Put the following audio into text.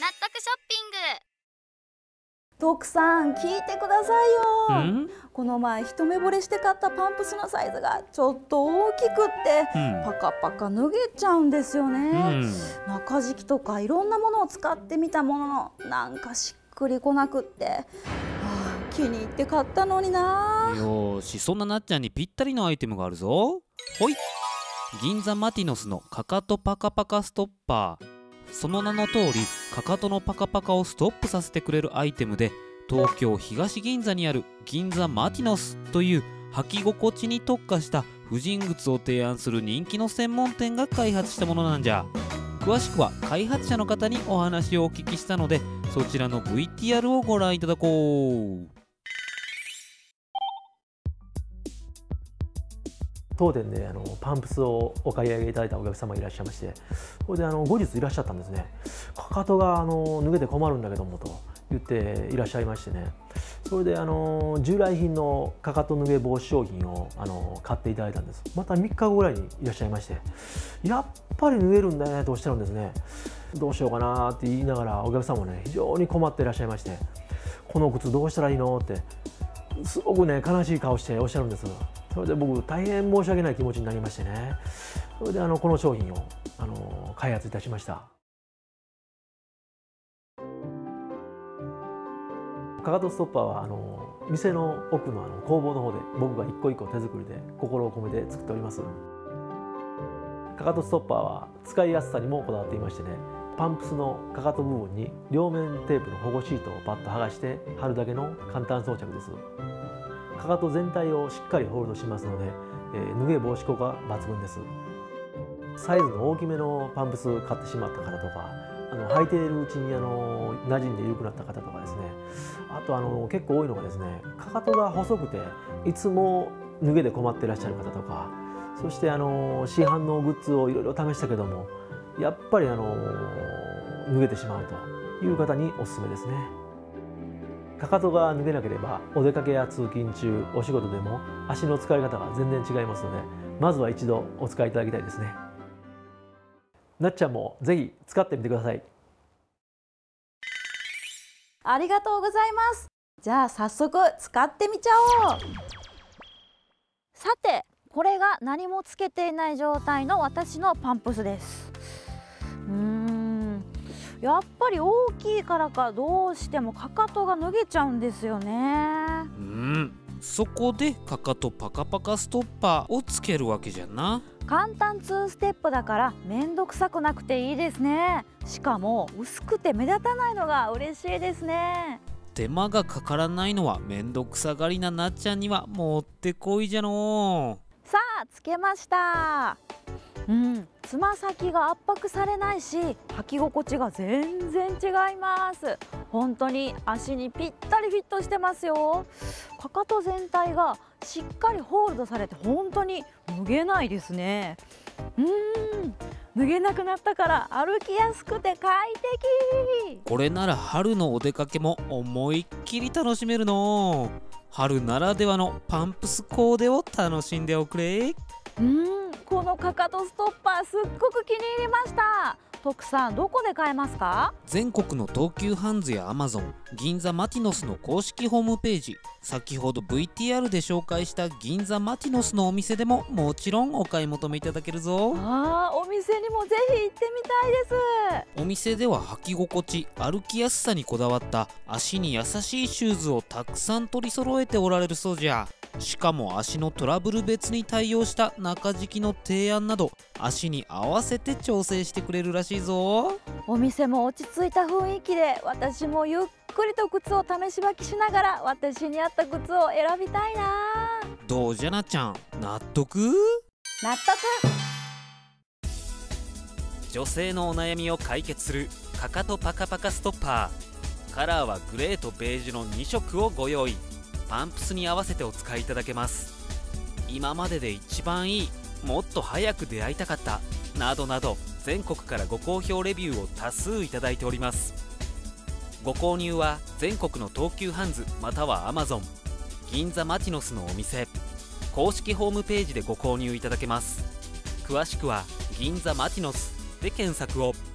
納得ショッピング。 徳さん聞いてくださいよ。 んこの前一目惚れして買ったパンプスのサイズがちょっと大きくってパカパカ脱げちゃうんですよね。中敷きとかいろんなものを使ってみたもののなんかしっくりこなくって、気に入って買ったのにな。 よーし、そんななっちゃんにぴったりのアイテムがあるぞ。ほい、銀座マティノスのかかとパカパカストッパー。その名の通りかかとのパカパカをストップさせてくれるアイテムで、東京東銀座にある銀座マティノスという履き心地に特化した婦人靴を提案する人気の専門店が開発したものなんじゃ。詳しくは開発者の方にお話をお聞きしたので、そちらの VTR をご覧いただこう。 当店でパンプスをお買い上げいただいたお客様がいらっしゃいまして、それで後日いらっしゃったんですね。かかとが脱げて困るんだけどもと言っていらっしゃいましてね、それで従来品のかかと脱げ防止商品を買っていただいたんです。また3日後ぐらいにいらっしゃいまして、やっぱり脱げるんだねとおっしゃるんですね。どうしようかなって言いながら、お客様もね非常に困っていらっしゃいまして、この靴どうしたらいいのってすごくね悲しい顔しておっしゃるんです。それで僕大変申し訳ない気持ちになりましてね、それでこの商品を開発いたしました。かかとストッパーは店の奥の工房の方で僕が一個一個手作りで心を込めて作っております。かかとストッパーは使いやすさにもこだわっていましてね、パンプスのかかと部分に両面テープの保護シートをパッと剥がして貼るだけの簡単装着です。かかと全体をしっかりホールドしますので、脱げ防止効果抜群です。サイズの大きめのパンプス買ってしまった方とか、履いているうちに馴染んで緩くなった方とかですね、あと結構多いのがですね、かかとが細くていつも脱げで困っていらっしゃる方とか、そして市販のグッズをいろいろ試したけどもやっぱり脱げてしまうという方におすすめですね。かかとが脱げなければお出かけや通勤中、お仕事でも足の使い方が全然違いますので、まずは一度お使いいただきたいですね。なっちゃんもぜひ使ってみてください。 ありがとうございます。じゃあ早速使ってみちゃおう。さて、これが何もつけていない状態の私のパンプスです。やっぱり大きいからかどうしてもかかとが脱げちゃうんですよね。 そこでかかとパカパカストッパーをつけるわけじゃな。 簡単2ステップだからめんどくさくなくていいですね。しかも薄くて目立たないのが嬉しいですね。 手間がかからないのはめんどくさがりななっちゃんにはもってこいじゃのう。 さあつけました。つま先が圧迫されないし履き心地が全然違います。本当に足にぴったりフィットしてますよ。かかと全体がしっかりホールドされて本当に脱げないですね。脱げなくなったから歩きやすくて快適。 これなら春のお出かけも思いっきり楽しめるの。春ならではのパンプスコーデを楽しんでおくれ。 このかかとストッパーすっごく気に入りました。徳さんどこで買えますか？ 全国の東急ハンズやアマゾン、銀座マティノスの公式ホームページ、先ほど VTR で紹介した銀座マティノスのお店でももちろんお買い求めいただけるぞ。 お店にもぜひ行ってみたいです。 お店では履き心地、歩きやすさにこだわった足に優しいシューズをたくさん取り揃えておられるそうじゃ。しかも足のトラブル別に対応した中敷きの提案など、足に合わせて調整してくれるらしいぞ。 お店も落ち着いた雰囲気で、私もゆっくりと靴を試し履きしながら私に合った靴を選びたいな。 どうじゃなちゃん、納得？ 納得。 女性のお悩みを解決するかかとパカパカストッパー。カラーはグレーとベージュの2色をご用意。パンプスに合わせてお使いいただけます。今までで一番いい、もっと早く出会いたかった、などなど全国からご好評レビューを多数いただいております。ご購入は全国の東急ハンズまたはアマゾン、銀座マティノスのお店公式ホームページでご購入いただけます。詳しくは銀座マティノスで検索を。